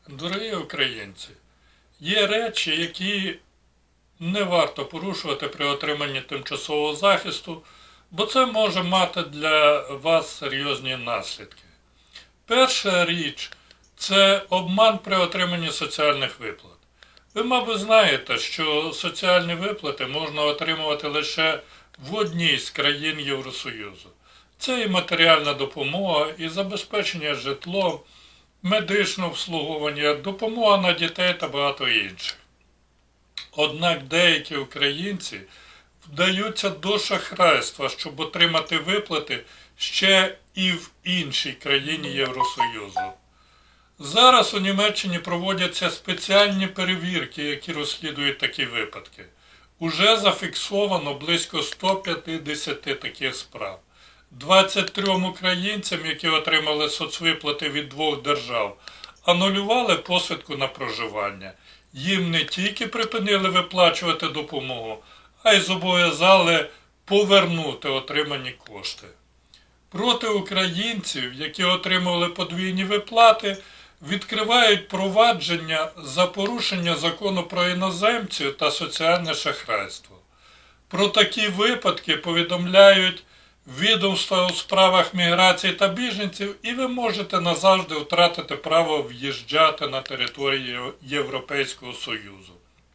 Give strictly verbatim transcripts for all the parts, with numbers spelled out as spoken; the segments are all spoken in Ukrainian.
Дорогі українці, є речі, які не варто порушувати при отриманні тимчасового захисту, бо це може мати для вас серйозні наслідки. Перша річ – це обман при отриманні соціальних виплат. Ви, мабуть, знаєте, що соціальні виплати можна отримувати лише в одній з країн Євросоюзу. Це і матеріальна допомога, і забезпечення житлом, медичне обслуговування, допомога на дітей та багато інших. Однак деякі українці вдаються до шахрайства, щоб отримати виплати ще і в іншій країні Євросоюзу. Зараз у Німеччині проводяться спеціальні перевірки, які розслідують такі випадки. Уже зафіксовано близько ста п'ятдесяти таких справ. двадцять трьом українцям, які отримали соцвиплати від двох держав, анулювали посвідку на проживання. Їм не тільки припинили виплачувати допомогу, а й зобов'язали повернути отримані кошти. Проти українців, які отримували подвійні виплати, відкривають провадження за порушення закону про іноземців та соціальне шахрайство. Про такі випадки повідомляють відомства у справах міграції та біженців, і ви можете назавжди втратити право в'їжджати на територію Європейського Союзу.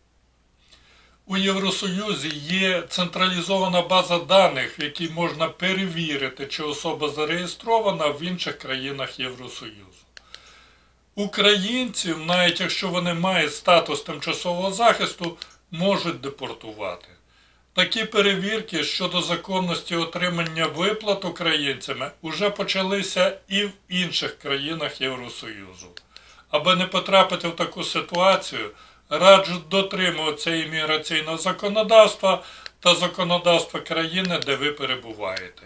У Євросоюзі є централізована база даних, в якій можна перевірити, чи особа зареєстрована в інших країнах Євросоюзу. Українців, навіть якщо вони мають статус тимчасового захисту, можуть депортувати. Такі перевірки щодо законності отримання виплат українцями вже почалися і в інших країнах Євросоюзу. Аби не потрапити в таку ситуацію, раджу дотримуватися імміграційного законодавства та законодавства країни, де ви перебуваєте.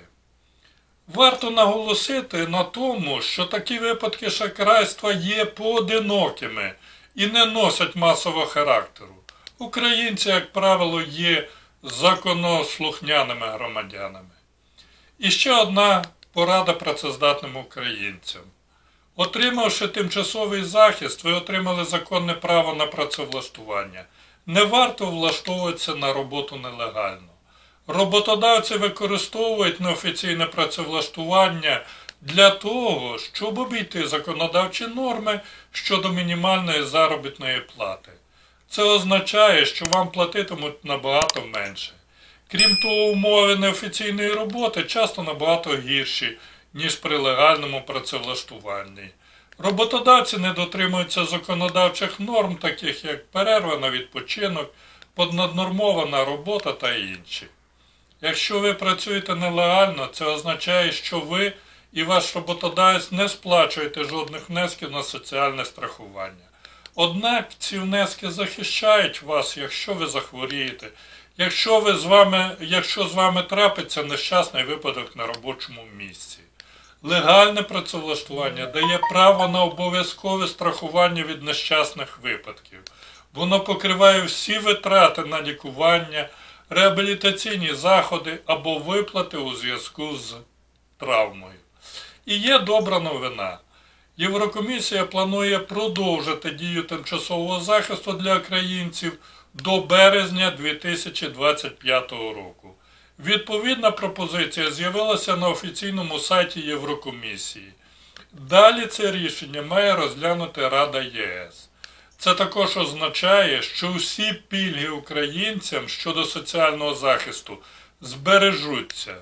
Варто наголосити на тому, що такі випадки шахрайства є поодинокими і не носять масового характеру. Українці, як правило, є законослухняними громадянами. І ще одна порада працездатним українцям. Отримавши тимчасовий захист, ви отримали законне право на працевлаштування. Не варто влаштовуватися на роботу нелегально. Роботодавці використовують неофіційне працевлаштування для того, щоб обійти законодавчі норми щодо мінімальної заробітної плати. Це означає, що вам платитимуть набагато менше. Крім того, умови неофіційної роботи часто набагато гірші, ніж при легальному працевлаштуванні. Роботодавці не дотримуються законодавчих норм, таких як перерва на відпочинок, понаднормована робота та інші. Якщо ви працюєте нелегально, це означає, що ви і ваш роботодавець не сплачуєте жодних внесків на соціальне страхування. Однак ці внески захищають вас, якщо ви захворієте, якщо, ви з вами, якщо з вами трапиться нещасний випадок на робочому місці. Легальне працевлаштування дає право на обов'язкове страхування від нещасних випадків. Воно покриває всі витрати на лікування, реабілітаційні заходи або виплати у зв'язку з травмою. І є добра новина. Єврокомісія планує продовжити дію тимчасового захисту для українців до березня дві тисячі двадцять п'ятого року. Відповідна пропозиція з'явилася на офіційному сайті Єврокомісії. Далі це рішення має розглянути Рада ЄС. Це також означає, що всі пільги українцям щодо соціального захисту збережуться.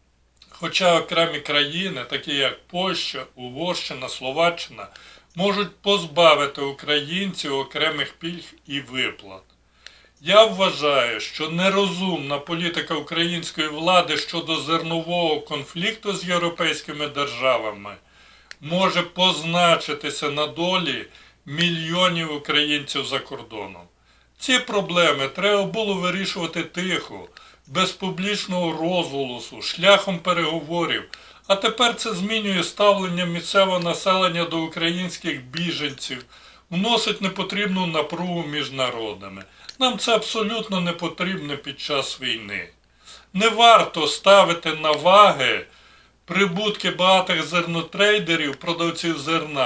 Хоча окремі країни, такі як Польща, Угорщина, Словаччина, можуть позбавити українців окремих пільг і виплат. Я вважаю, що нерозумна політика української влади щодо зернового конфлікту з європейськими державами може позначитися на долі мільйонів українців за кордоном. Ці проблеми треба було вирішувати тихо, без публічного розголосу, шляхом переговорів, а тепер це змінює ставлення місцевого населення до українських біженців, вносить непотрібну напругу між народами. Нам це абсолютно не потрібно під час війни. Не варто ставити на ваги прибутки багатих зернотрейдерів, продавців зерна,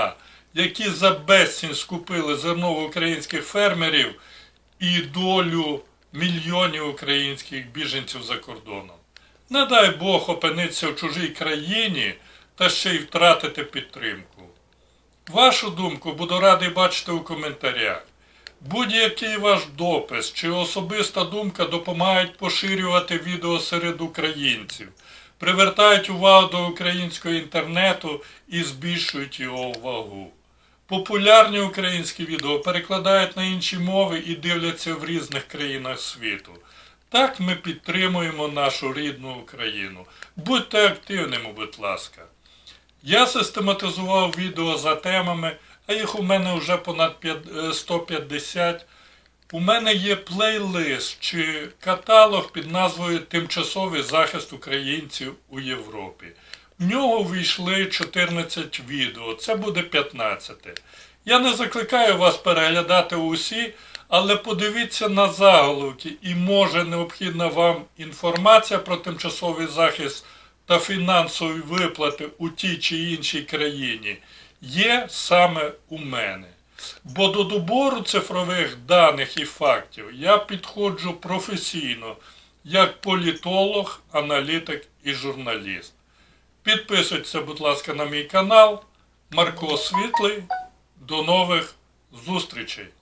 які за безцінь скупили зерно в українських фермерів і долю мільйонів українських біженців за кордоном. Не дай Бог опинитися в чужій країні та ще й втратити підтримку. Вашу думку буду радий бачити у коментарях. Будь-який ваш допис чи особиста думка допомагають поширювати відео серед українців, привертають увагу до українського інтернету і збільшують його вагу. Популярні українські відео перекладають на інші мови і дивляться в різних країнах світу. Так ми підтримуємо нашу рідну Україну. Будьте активними, будь ласка. Я систематизував відео за темами, а їх у мене вже понад сто п'ятдесят. У мене є плейлист чи каталог під назвою «Тимчасовий захист українців у Європі». В нього ввійшли чотирнадцять відео, це буде п'ятнадцяте. Я не закликаю вас переглядати усі, але подивіться на заголовки і може необхідна вам інформація про тимчасовий захист та фінансові виплати у тій чи іншій країні є саме у мене. Бо до добору цифрових даних і фактів я підходжу професійно, як політолог, аналітик і журналіст. Підписуйтесь, будь ласка, на мій канал. Марко Світлий. До нових зустрічей!